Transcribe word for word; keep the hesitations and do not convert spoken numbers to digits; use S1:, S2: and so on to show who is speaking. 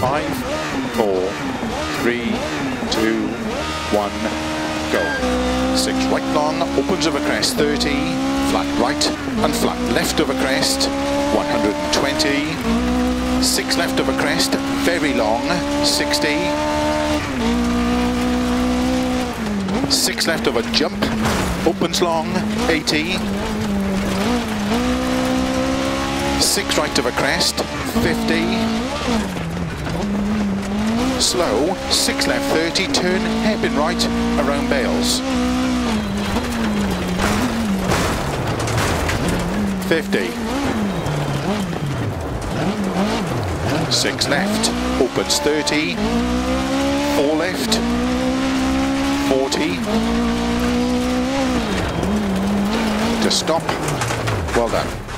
S1: Five, four, three, two, one, go. Six right long, opens over crest, thirty, flat right and flat left over crest, one hundred twenty, six left over crest, very long, sixty, six left over jump, opens long, eighty, six right over crest, fifty, slow, six left, thirty, turn hairpin right around Bales, fifty, six left, opens thirty, four left, forty, to stop, well done.